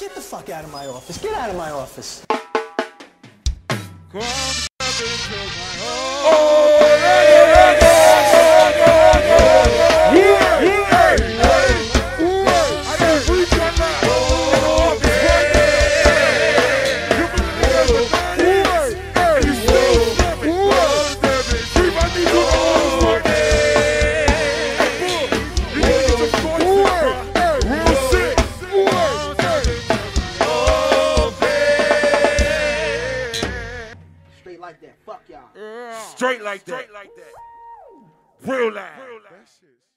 Get the fuck out of my office. Get out of my office. Straight like that. Fuck y'all. Straight like that. Real loud.